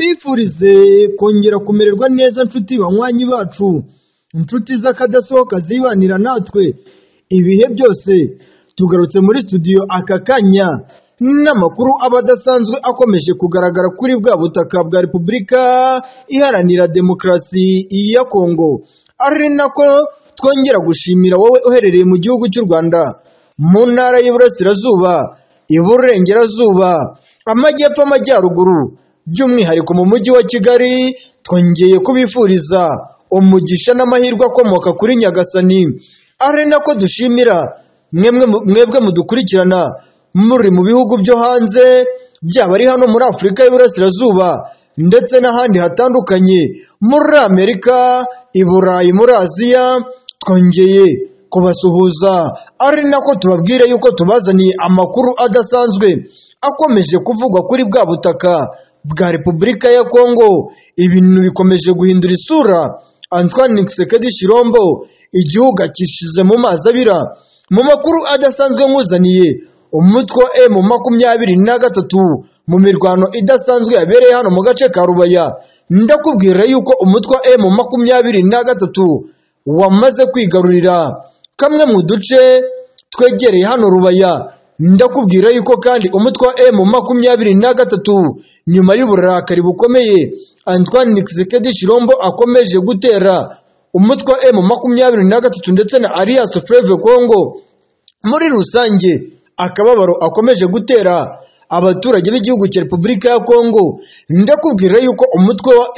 tubifurize kongera kumererwa neza nshuti banywanyi bacu, inshuti z'akadasohoka zibanira natwe ibihe byose. Tugarutse muri studio aka kanya n'amakuru abadasanzwe akomeje kugaragara kuri bwa butaka bwa Repubulika Iharanira Demokarasi ya Kongo, ari nako twongera gushimira wowe uherereye mu gihugu cy'u Rwanda, mu ntara y'Iburasirazuba, Iburengerazuba, Amajyepfo, Amajyaruguru, by'umwihariko mu mujyi wa Kigali. Twongeye kubifuriza umugisha n'amahirwe akomoka kuri Nyagasani, ari nako dushimira mwebwe mudukurikirana muri mu bihugu byo hanze, byaba ari hano muri Afurika y'Iburasirazuba ndetse n'ahandi hatandukanye, muri Amerika, i Burayi, muri Aziya. Twongeye kubasuhuza, ari nako tubabwire yuko tubazaniye amakuru adasanzwe akomeje kuvugwa kuri bwa butaka bwa Repubulika ya Kongo. Ibintu bikomeje guhindura isura. Antoine Tshisekedi Tshilombo igihugu akishize mu mazi abira. Mu makuru adasanzwe nkuzaniye, umutwe wa M23 mu mirwano idasanzwe yabereye hano mu gace ka Rubaya. Ndakubwira yuko umutwe wa M23 wamaze kwigarurira kamwe mu duce twegereye hano Rubaya. Ndakubwira yuko kandi umutwe wa M23 nyuma y'uburakari bukomeye Antoine Tshisekedi Tshilombo akomeje gutera umutwe wa M23 ndetse na Alliance Fleuve Congo muri rusange, akababaro akomeje gutera abaturage b'igihugu cya Repubulika ya Kongo. Ndakubwira yuko umutwe wa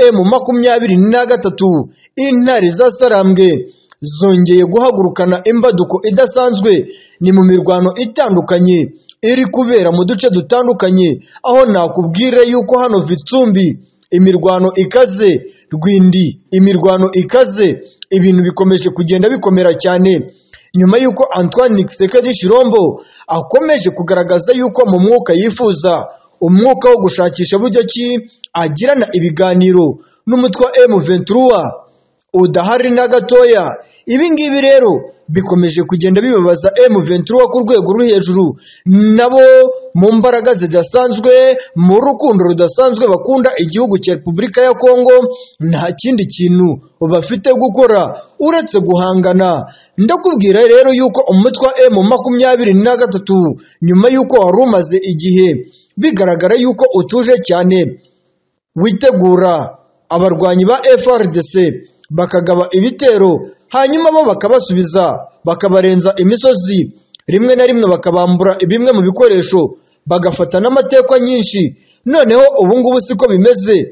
M23 intare zasarambwe zongeye guhagurukana imbaduko idasanzwe. Ni mu mirwano itandukanye iri kubera mu duce dutandukanye, aho nakubwira yuko hano Vitsumbi imirwano ikaze, Rwindi imirwano ikaze. Ibintu bikomeje kugenda bikomera cyane nyuma yuko Antoine Tshisekedi Tshilombo akomeje kugaragaza yuko mu mwuka yifuza, umwuka wo gushakisha buryo ki agirana ibiganiro n'umutwe wa M23 udahari na gatoya. Ibi ngibi rero bikomeje kugenda bibabaza M23 ku rwego ruri hejuru, nabo mu mbaraga zidasanzwe, mu rukundo rudasanzwe bakunda igihugu cya Repubulika ya Kongo, nta kindi kintu bafite gukora uretse guhangana. Ndakubwira rero yuko umutwe wa M23 nyuma yuko wari umaze igihe bigaragara yuko utuje cyane, witegura abarwanyi ba FRDC bakagaba ibitero, hanyuma bo bakabasubiza, bakabarenza imisozi, rimwe na rimwe bakabambura bimwe mu bikoresho, bagafata n'amatekwa nyinshi. Noneho ubu ngubu siko bimeze.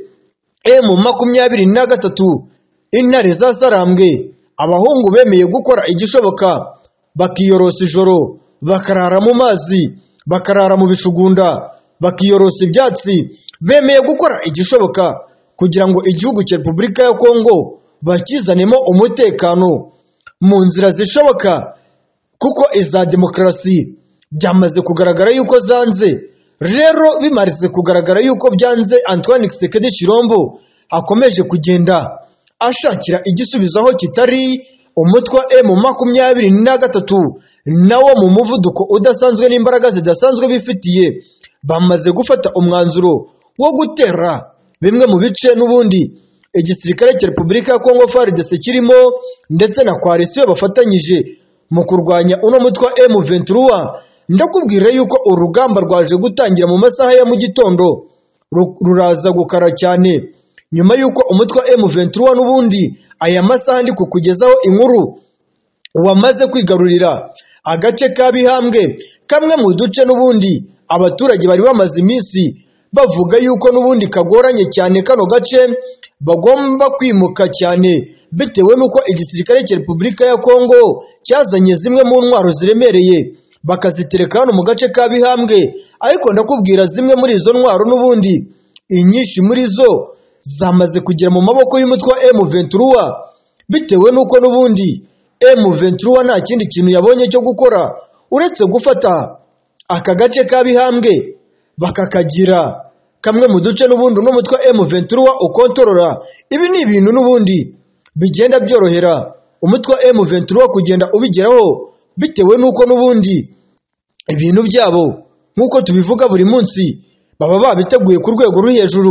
M23 intare zasarambwe, abahungu bemeye gukora igishoboka, bakiyorosa ijoro, bakarara mu mazi, bakarara mu bishugunda, bakiyorosa ibyatsi, bemeye gukora igishoboka kugira ngo igihugu cya Repubulika ya Kongo bakizanemo umutekano mu nzira zishoboka, kuko iza demokarasi byamaze kugaragara yuko zanze. Rero bimaze kugaragara yuko byanze, Antoine Tshisekedi Tshilombo akomeje kugenda ashakira igisubizo aho kitari. Umutwe wa M23 nawo mu muvuduko udasanzwe n'imbaraga zidasanzwe bifitiye, bamaze gufata umwanzuro wo gutera bimwe mu bice n'ubundi igisirikare cya Repubulika ya Kongo FARDC kirimo ndetse na coalition bafatanyije mu kurwanya uno mutwe wa M23. Ndakubwira yuko urugamba rwaje gutangira mu masaha ya mu gitondo, ruraza gukara cyane nyuma yuko umutwe wa M23 n'ubundi aya masaha ndi kukugezaho inkuru wamaze kwigarurira agace ka Bihambwe, kamwe mu duce n'ubundi abaturage bari bamaze iminsi bavuga yuko n'ubundi kagoranye cyane. Kano gace bagomba kwimuka cyane bitewe nuko igisirikare cya Repubulika ya Kongo cyazanye zimwe mu ntwaro ziremereye bakazitereka hano mu gace ka Bihambwe. Ariko ndakubwira zimwe muri izo ntwaro n'ubundi inyinshi muri zo zamaze kugera mu maboko y'umutwe wa M23, bitewe nuko n'ubundi M23 nta kindi kintu yabonye cyo gukora uretse gufata aka gace ka Bihambwe bakakagira kamwe mu duce n'ubundi n'umutwe wa M23 ukontorora. Ibi ni ibintu n'ubundi bigenda byorohera umutwe wa M23 kugenda ubigeraho, bitewe nuko n'ubundi ibintu byabo nk'uko tubivuga buri munsi baba babiteguye ku rwego ruri hejuru.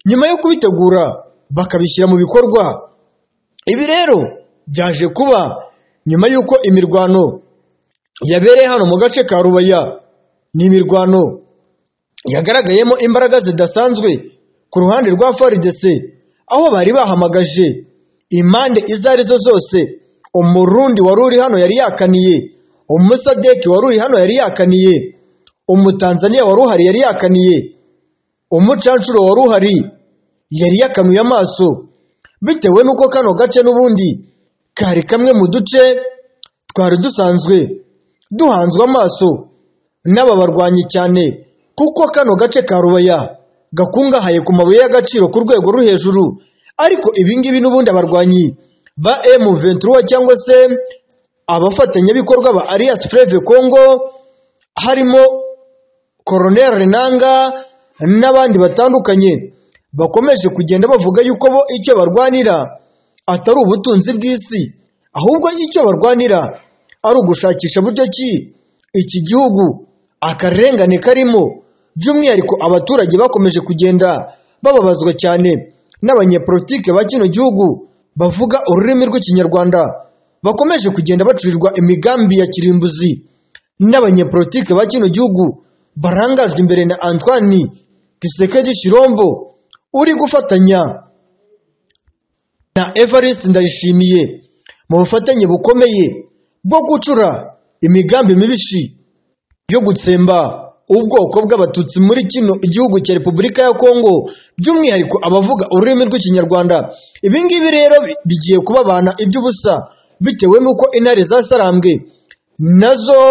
nyuma yo kubitegura bakabishyira mu bikorwa. Ibi rero byaje kuba nyuma y'uko imirwano yabereye hano mu gace ka Rubaya. Ni imirwano yagaragayemo imbaraga zidasanzwe ku ruhande rwa FARDC, aho bari bahamagaje impande izo arizo zose. Umurundi wari uri hano yari yakaniye, umusadeki wari uri hano yari yakaniye, umutanzaniya wari uhari yari yakaniye, umucancuro wari uhari yari yakanuye amaso, bitewe n'uko kano gace n'ubundi kari kamwe mu duce twari dusanzwe duhanzwe amaso n'aba barwanyi cyane, kuko kano gace ka Rubaya gakungahaye ku mabuye y'agaciro ku rwego rwo hejuru. Ariko ibingibi n'ubundi abarwanyi ba M23 cyangwa se abafatanyabikorwa ba Alliance Fleuve Congo, harimo Colonel Renanga n'abandi batandukanye, bakomeje kugenda bavuga yuko bo icyo barwanira atari ubutunzi bw'isi, ahubwo icyo barwanira ari ugushakisha buryo ki iki gihugu akarengane karimo, by'umwihariko abaturage bakomeje kugenda bababazwa cyane n'abanyepolitike ba kino gihugu bavuga ururimi rw'ikinyarwanda, bakomeje kugenda bacurirwa imigambi ya kirimbuzi n'abanyepolitike ba kino gihugu barangajwe imbere na Antoine Tshisekedi Tshilombo uri gufatanya na Evariste Ndayishimiye mu bufatanye bukomeye bwo gucura imigambi mibishi yo gutsemba ubwoko bw'abatutsi muri kino igihugu cya Repubulika ya Kongo, by'umwihariko abavuga ururimi rw'ikinyarwanda. Ibingibi rero bigiye kubabana iby'ubusa, bitewe n'uko intare zasarambwe nazo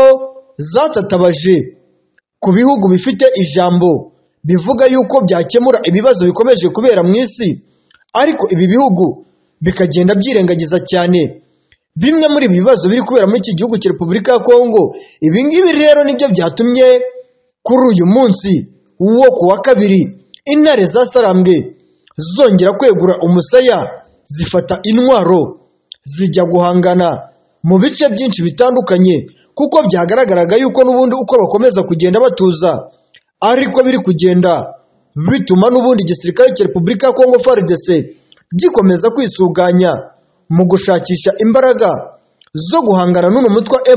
zatatabaje ku bihugu bifite ijambo bivuga yuko byakemura ibibazo bikomeje kubera mu isi, ariko ibi bihugu bikagenda byirengagiza cyane bimwe muri ibi bibazo biri kubera muri iki gihugu cya Repubulika ya Kongo. Ibingibi rero nibyo byatumye kuri uyu munsi wo ku wa kabiri intare zasarambwe zongera kwegura umusaya, zifata intwaro zijya guhangana mu bice byinshi bitandukanye, kuko byagaragaraga yuko n'ubundi uko bakomeza kugenda batuza ariko biri kugenda bituma n'ubundi igisirikare cya Repubulika ya Kongo FARDC gikomeza kwisuganya mu gushakisha imbaraga zo guhangana n'uno mutwe wa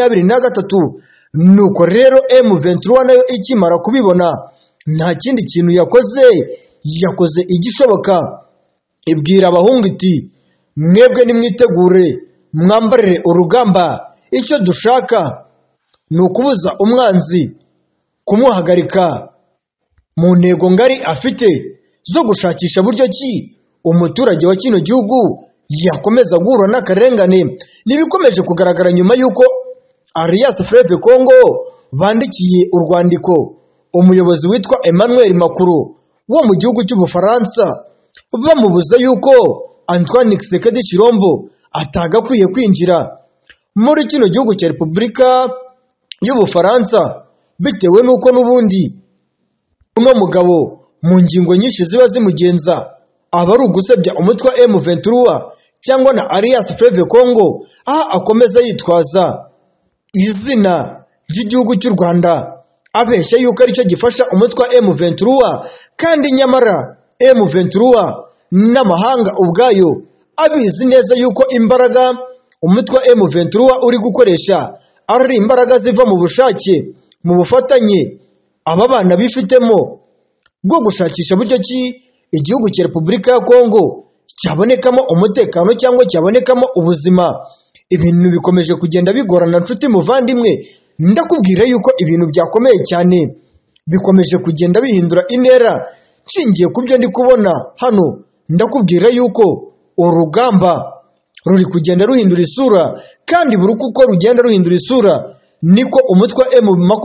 M23. Nuko rero M23 nayo ikimara kubibona nta kindi kintu yakoze igishoboka, ibwira abahungu iti mwebwe nimwitegure mwambarire urugamba, icyo dushaka ni ukubuza umwanzi kumuhagarika mu ntego ngari afite zo gushakisha buryo ki umuturage wa kino gihugu yakomeza guhura n'akarengane. Nibikomeje kugaragara nyuma y'uko Alliance Fleuve Congo bandikiye urwandiko umuyobozi witwa Emmanuel Macron wo mu gihugu cy'Ubufaransa, bamubuza yuko Antoine Tshisekedi Tshilombo atagakwiye kwinjira muri kino gihugu cya Repubulika y'Ubufaransa, bitewe n'uko n'ubundi uno mugabo mu ngingo nyinshi ziba zimugenza aba ari ugusebya umutwe wa M23 cyangwa na Alliance Fleuve Congo, aho akomeza yitwaza izina ry'igihugu cy'u Rwanda abeshya yuko aricyo gifasha umutwe wa M23, kandi nyamara M23 n'amahanga ubwayo abizi neza yuko imbaraga umutwe wa M23 uri gukoresha ari imbaraga ziva mu bushake, mu bufatanye aba bana bifitemo bwo gushakisha buryo ki igihugu cya Repubulika ya Kongo cyabonekamo umutekano cyangwa cyabonekamo ubuzima. Ibintu bikomeje kugenda bigorana nshuti muvandimwe, ndakubwira yuko ibintu byakomeye cyane bikomeje kugenda bihindura intera. Nshingiye ku byo ndi kubona hano, ndakubwira yuko urugamba ruri kugenda ruhindura isura, kandi buri uko rugenda ruhindura isura niko umutwe wa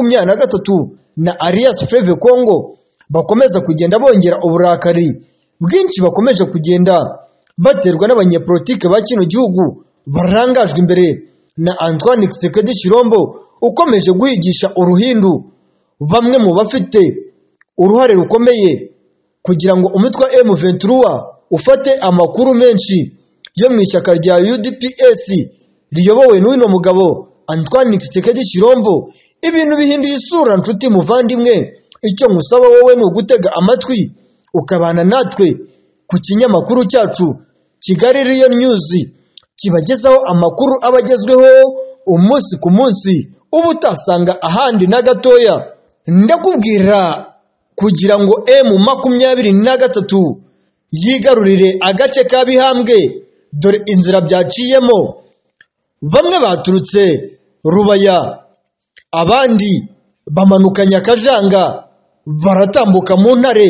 M23 na Alliance Fleuve Congo bakomeza kugenda bongera uburakari bwinshi, bakomeje kugenda baterwa n'abanyepolitike ba kino gihugu barangajwe imbere na Antoine Tshisekedi Tshilombo ukomeje guhigisha uruhindu bamwe mu bafite uruhare rukomeye kugira ngo umutwe wa M23 ufate amakuru menshi yo mu ishyaka rya UDPS riyobowe n'uno mugabo Antoine Tshisekedi Tshilombo. Ibintu bihinduye isura nshuti muvandimwe, icyo nkusaba wowe ni ugutega amatwi ukabana natwe ku kinyamakuru cyacu Kigali Real News kibagezaho amakuru abagezweho umunsi ku munsi ubu utasanga ahandi na gatoya. Ndakubwira kugira ngo M23 yigarurire agace ka Bihambwe, dore inzira byaciyemo. Bamwe baturutse Rubaya, abandi bamanuka Nyakajanga, baratambuka mu Ntare.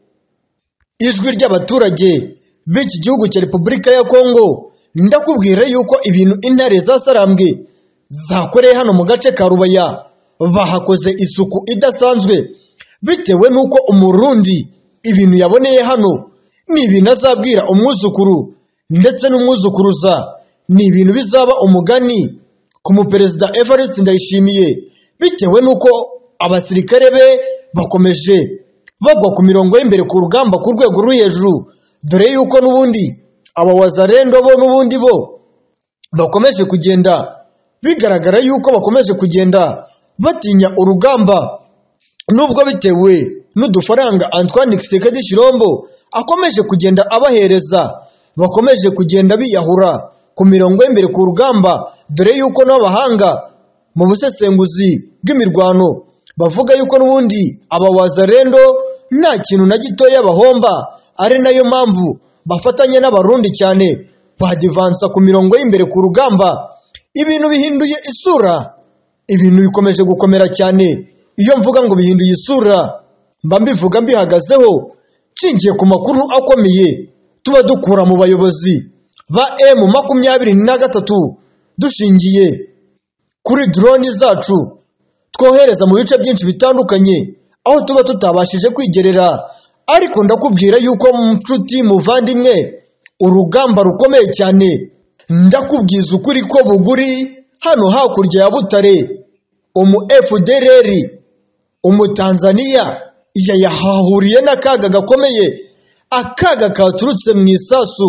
Ijwi ry'abaturage b'iki gihugu cya Repubulika ya Kongo, ndakubwira yuko ibintu Intare zasarambwe zakoreye hano mu gace ka Rubaya bahakoze isuku idasanzwe, bitewe nuko umurundi ibintu yaboneye hano ni ibintu azabwira umwuzukuru ndetse n'umwuzukuruza, ni ibintu bizaba umugani ku muperezida Evariste Ndayishimiye, bitewe nuko abasirikare be bakomeje bagwa ku mirongo y'imbere ku rugamba ku rwego ruri hejuru, dore yuko n'ubundi abawazarendo bo n'ubundi bo bakomeje kugenda bigaragara yuko bakomeje kugenda batinya urugamba, nubwo bitewe n'udufaranga Antoine Tshisekedi Tshilombo akomeje kugenda abahereza, bakomeje kugenda biyahura ku mirongo y'imbere ku rugamba, dore yuko n'abahanga mu busesenguzi bw'imirwano bavuga yuko n'ubundi abawazarendo nta kintu na gitoya bahomba, ari nayo mpamvu bafatanye n'abarundi cyane badivansa ku mirongo y'imbere ku rugamba. Ibintu bihinduye isura, ibintu bikomeje gukomera cyane. Iyo mvuga ngo bihinduye isura mba mbivuga mbihagazeho nshingiye ku makuru akomeye tuba dukura mu bayobozi ba M23, dushingiye kuri drone zacu twohereza mu bice byinshi bitandukanye aho tuba tutabashije kwigerera. Ariko ndakubwira yuko nshuti muvandimwe, urugamba rukomeye cyane. Ndakubwiza ukuri ko buguri hano hakurya ya Butare, umu FDLR, umu Tanzania yahahuriye n'akaga gakomeye, akaga katurutse mu isasu.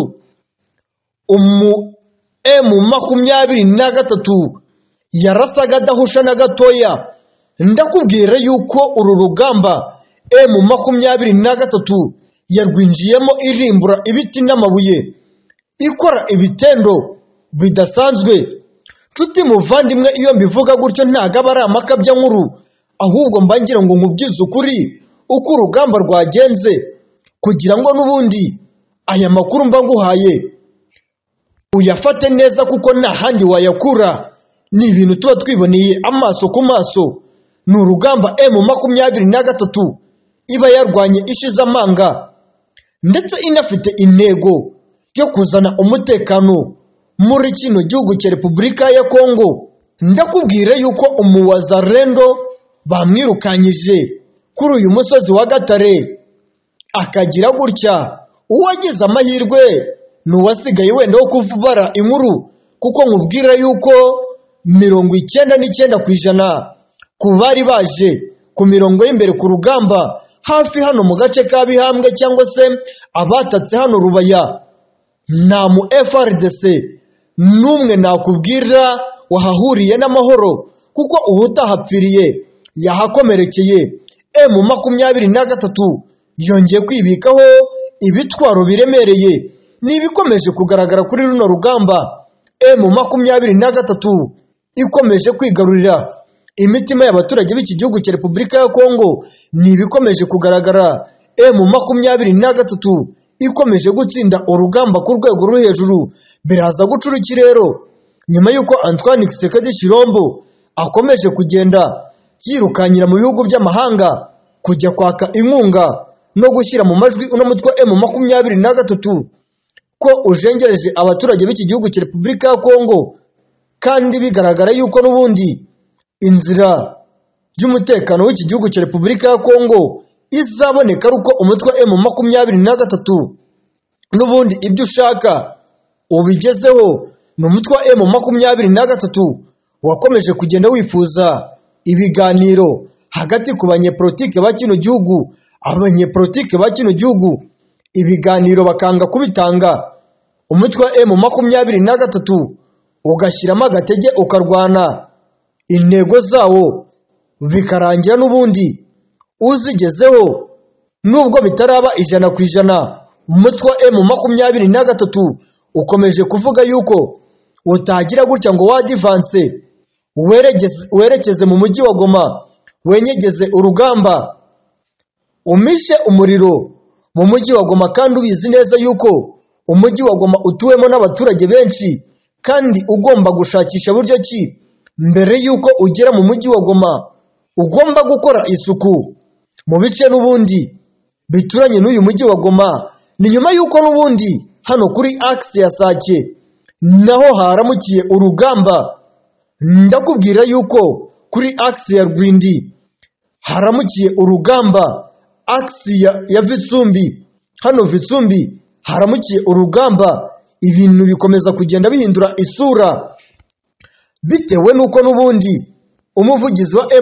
Umu M23 yarasaga adahusha na gatoya. Ndakubwira yuko uru rugamba M23 yarwinjiyemo irimbura ibiti n'amabuye, ikora ibitendo bidasanzwe. Nshuti muvandimwe, iyo mbivuga gutyo ntago aba ari amakabya nkuru, ahubwo mbangira ngo nkubwize ukuri uko urugamba rwagenze, kugira ngo n'ubundi aya makuru mba nguhaye uyafate neza, kuko nta handi wayakura. Ni ibintu tuba twiboneye amaso ku maso. Ni urugamba M23 iba yarwanye ishize amanga, ndetse inafite intego yo kuzana umutekano muri kino gihugu cya Repubulika ya Kongo. Ndakubwira yuko umuwazarendo bamwirukanyije kuri uyu musozi wa Gatare, akagira gutya. Uwagize amahirwe ni uwasigaye wenda wo kuvubara inkuru, kuko nkubwira yuko 99% ku bari baje ku mirongo y'imbere ku rugamba hafi hano mu gace ka Bihambwe cyangwa se abatatse hano Rubaya, nta mu FRDC n'umwe nakubwira wahahuriye n'amahoro, kuko uhutahapfiriye yahakomerekeye. M23 yongeye kwibikaho ibitwaro biremereye, ni ibikomeje kugaragara kuri runo rugamba. M23 ikomeje kwigarurira imitima y'abaturage b'iki gihugu cya Repubulika ya Kongo, ni ibikomeje kugaragara. M23 ikomeje gutsinda urugamba ku rwego ruri hejuru. Biraza gucura ikirero nyuma yuko Antoine Tshisekedi Tshilombo akomeje kugenda yirukanyira mu bihugu by'amahanga kujya kwaka inkunga no gushyira mu majwi uno mutwe M23 ko ujengereje abaturage b'iki gihugu cya Repubulika ya Kongo, kandi bigaragara yuko n'ubundi inzira y'umutekano w'iki gihugu cya Repubulika ya Kongo izaboneka ari uko umutwe M23 n'ubundi ibyo ushaka ubigezeho. Ni umutwe M23 wakomeje kugenda wifuza ibiganiro hagati ku banyepolitike ba kino gihugu. Abanyepolitike ba kino gihugu ibiganiro bakanga kubitanga, umutwe M23 ugashyiramo agatege ukarwana, intego zawo bikarangira n'ubundi uzigezeho nubwo bitaraba 100%, umutwe wa M23 ukomeje kuvuga yuko utagira gutya ngo wadivanse werekeze mu mujyi wa Goma, wenyegeze urugamba, umishe umuriro mu mujyi wa Goma, kandi ubizi neza yuko umujyi wa Goma utuwemo n'abaturage benshi, kandi ugomba gushakisha buryo ki mbere yuko ugera mu mujyi wa Goma ugomba gukora isuku mu bice n'ubundi bituranye n'uyu mujyi wa Goma. Ni nyuma yuko n'ubundi hano kuri axe ya Sake naho haramukiye urugamba. Ndakubwira yuko kuri axe ya Rwindi haramukiye urugamba, axe ya Vitsumbi, hano Vitsumbi haramukiye urugamba. Ibintu bikomeza kugenda bihindura isura bitewe nuko n'ubundi umuvugizi wa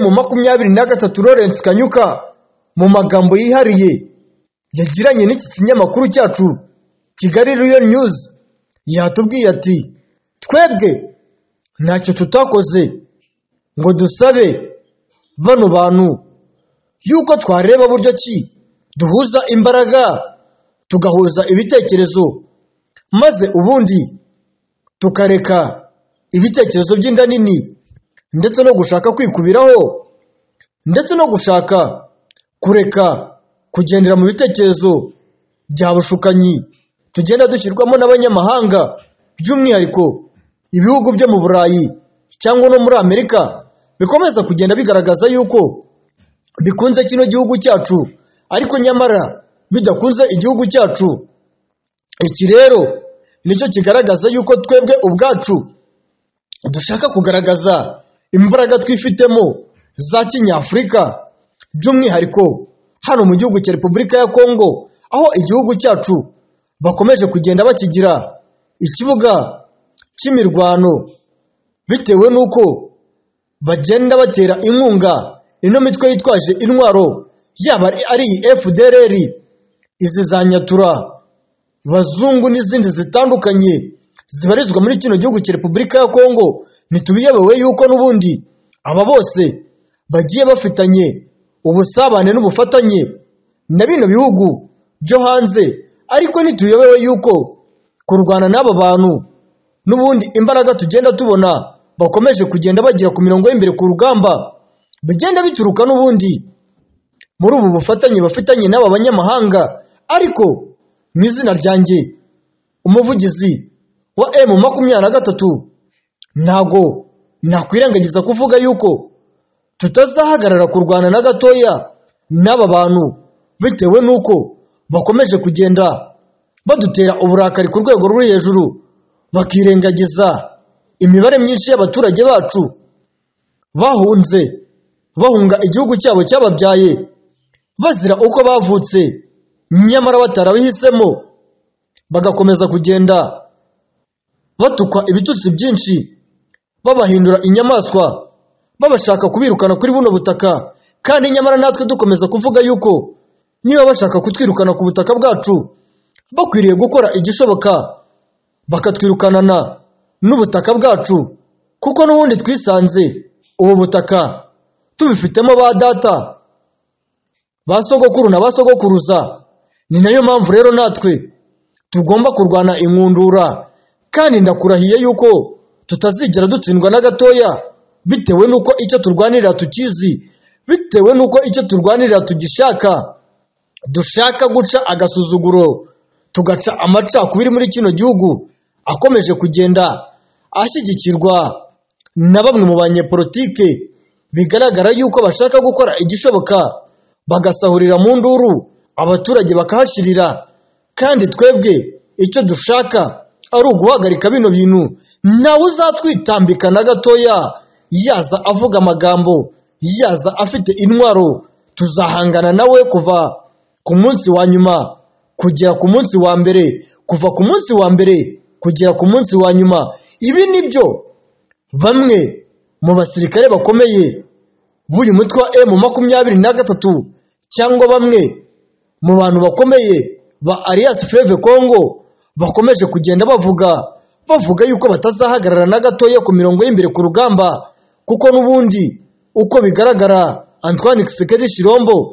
M23 Lawrence Kanyuka mu magambo yihariye yagiranye n'iki kinyamakuru cyacu Kigali Royal News yatubwiye ati, twebwe ntacyo tutakoze ngo dusabe bano bantu yuko twareba buryo ki duhuza imbaraga tugahuza ibitekerezo, maze ubundi tukareka ibitekerezo by'inda nini ndetse no gushaka kwikubiraho, ndetse no gushaka kureka kugendera mu bitekerezo bya bushukanyi tugenda dushyirwamo n'abanyamahanga, by'umwihariko ibihugu byo mu Burayi cyangwa no muri Amerika bikomeza kugenda bigaragaza yuko bikunze kino gihugu cyacu, ariko nyamara bidakunze igihugu cyacu. Iki rero nicyo kigaragaza yuko twebwe ubwacu dushaka kugaragaza imbaraga twifitemo za kinyafurika, by'umwihariko hano mu gihugu cya Repubulika ya Kongo, aho igihugu cyacu bakomeje kugenda bakigira ikibuga cy'imirwano bitewe nuko bagenda batera inkunga ino mitwe yitwaje intwaro, yaba ari FDLR, izi za Nyatura, Bazungu n'izindi zitandukanye zibarizwa muri kino gihugu cya Repubulika ya Kongo. Ntitubiyobewe yuko n'ubundi aba bose bagiye bafitanye ubusabane n'ubufatanye na bino bihugu byo hanze, ariko ntituyobewe yuko kurwana n'aba bantu n'ubundi imbaraga tugenda tubona bakomeje kugenda bagira ku mirongo y'imbere ku rugamba bigenda bituruka n'ubundi muri ubu bufatanye bafitanye n'aba banyamahanga. Ariko mu izina ryanjye umuvugizi wa M23 ntago nakwirengagiza kuvuga yuko tutazahagarara kurwana na gatoya n'aba bantu, bitewe nuko bakomeje kugenda badutera uburakari ku rwego ruri hejuru, bakirengagiza imibare myinshi y'abaturage bacu bahunga igihugu cyabo cyababyaye bazira uko bavutse, nyamara batarabihisemo, bagakomeza kugenda batukwa ibitutsi byinshi, babahindura inyamaswa, babashaka kubirukana kuri buno butaka. Kandi nyamara natwe dukomeza kuvuga yuko niba bashaka kutwirukana ku butaka bwacu, bakwiriye gukora igishoboka bakatwirukanana n'ubutaka bwacu, kuko n'ubundi twisanze ubu butaka tubifitemo ba data, ba sogokuru na ba sogokuruza. Ni nayo mpamvu rero natwe tugomba kurwana inkundura, kandi ndakurahiye yuko tutazigera dutsindwa na gatoya, bitewe nuko icyo turwanirira tukizi, bitewe nuko icyo turwanirira tugishaka. Dushaka guca agasuzuguro, tugaca amacakubiri muri kino gihugu akomeje kugenda ashyigikirwa na bamwe mu banyepolitike bigaragara yuko bashaka gukora igishoboka bagasahurira mu nduru, abaturage bakahashirira. Kandi twebwe icyo dushaka ari uguhagarika bino bintu. Nawe uzatwitambika na gatoya yaza avuga amagambo, yaza afite intwaro, tuzahangana nawe kuva ku munsi wa nyuma kugera ku munsi wa mbere, kuva ku munsi wa mbere kugera ku munsi wa nyuma. Ibi nibyo bamwe mu basirikare bakomeye b'uyu mutwe wa M23 cyangwa bamwe mu bantu bakomeye ba Alliance Fleuve Congo bakomeje kugenda bavuga yuko batazahagarara na gatoya ku mirongo y'imbere ku rugamba, kuko n'ubundi uko bigaragara Antoine Tshisekedi Tshilombo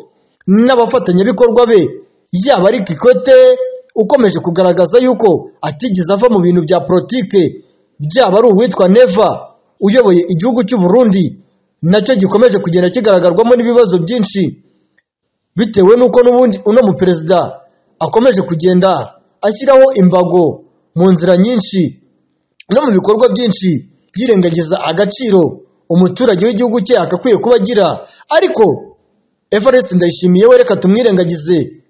n'abafatanyabikorwa be, yaba ari Kikwete ukomeje kugaragaza yuko atigeze ava mu bintu bya politike, byaba ari uwitwa Neva uyoboye igihugu cy'u Burundi, nacyo gikomeje kugenda kigaragarwamo n'ibibazo byinshi bitewe n'uko n'ubundi uno mu perezida akomeje kugenda ashyiraho imbago mu nzira nyinshi no mu bikorwa byinshi yirengagiza agaciro umuturage w'igihugu cye akakwiye kuba agira. Ariko Evariste Ndayishimiye we reka tumwirengagize,